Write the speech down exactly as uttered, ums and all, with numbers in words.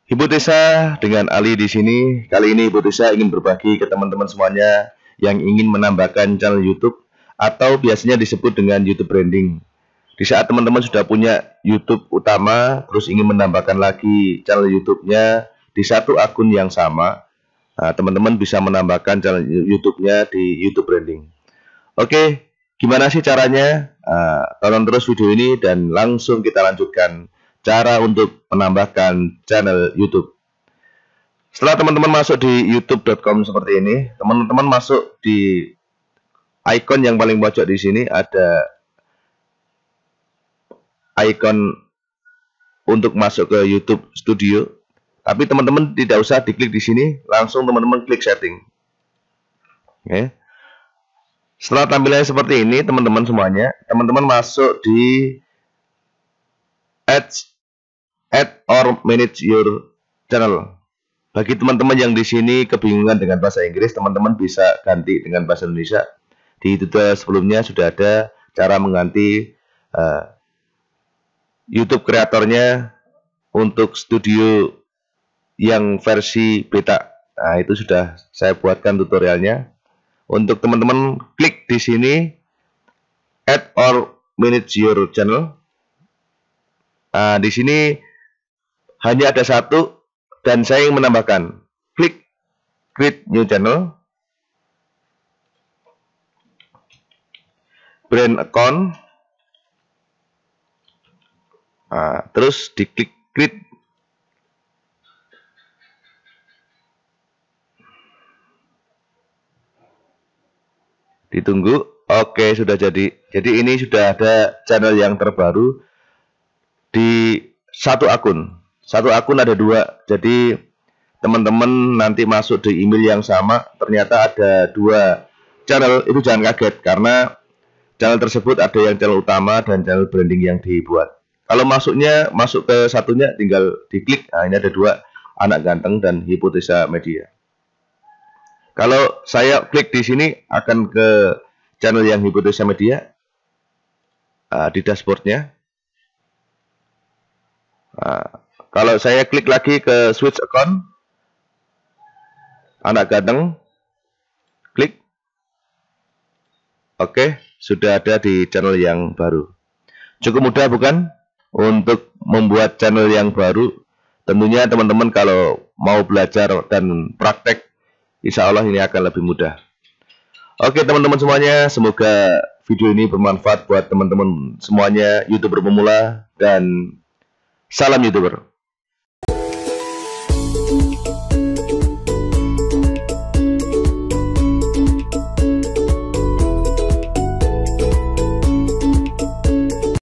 Hipotesa dengan Ali di sini. Kali ini Hipotesa ingin berbagi ke teman-teman semuanya yang ingin menambahkan channel YouTube atau biasanya disebut dengan YouTube branding. Di saat teman-teman sudah punya YouTube utama, terus ingin menambahkan lagi channel YouTube-nya di satu akun yang sama, teman-teman nah, bisa menambahkan channel YouTube-nya di YouTube branding. Oke, gimana sih caranya? Nah, tonton terus video ini dan langsung kita lanjutkan cara untuk menambahkan channel YouTube. Setelah teman-teman masuk di youtube dot com seperti ini, teman-teman masuk di icon yang paling pojok di sini ada icon untuk masuk ke YouTube Studio. Tapi teman-teman tidak usah diklik di sini, langsung teman-teman klik setting. Oke. Setelah tampilannya seperti ini, teman-teman semuanya, teman-teman masuk di add add or manage your channel. Bagi teman-teman yang di sini kebingungan dengan bahasa Inggris, teman-teman bisa ganti dengan bahasa Indonesia. Di tutorial sebelumnya sudah ada cara mengganti uh, YouTube kreatornya untuk studio yang versi beta. Nah, itu sudah saya buatkan tutorialnya. Untuk teman-teman klik di sini add or manage your channel. Nah, di sini hanya ada satu dan saya ingin menambahkan. Klik create new channel, brand account, nah, terus diklik create. Ditunggu. Oke, sudah jadi. Jadi ini sudah ada channel yang terbaru di satu akun. Satu akun ada dua. Jadi teman-teman nanti masuk di email yang sama, ternyata ada dua channel. Itu jangan kaget karena channel tersebut ada yang channel utama dan channel branding yang dibuat. Kalau masuknya masuk ke satunya tinggal diklik. Nah, ini ada dua, Anak Ganteng dan Hipotesa Media. Kalau saya klik di sini akan ke channel yang Hipotesa Media. Nah, di dashboardnya. Nah, kalau saya klik lagi ke switch account, Anak Ganteng, klik. Oke, sudah ada di channel yang baru. Cukup mudah bukan? Untuk membuat channel yang baru. Tentunya teman-teman kalau mau belajar dan praktek, insya Allah ini akan lebih mudah. Oke teman-teman semuanya, semoga video ini bermanfaat buat teman-teman semuanya, YouTuber pemula, dan salam YouTuber.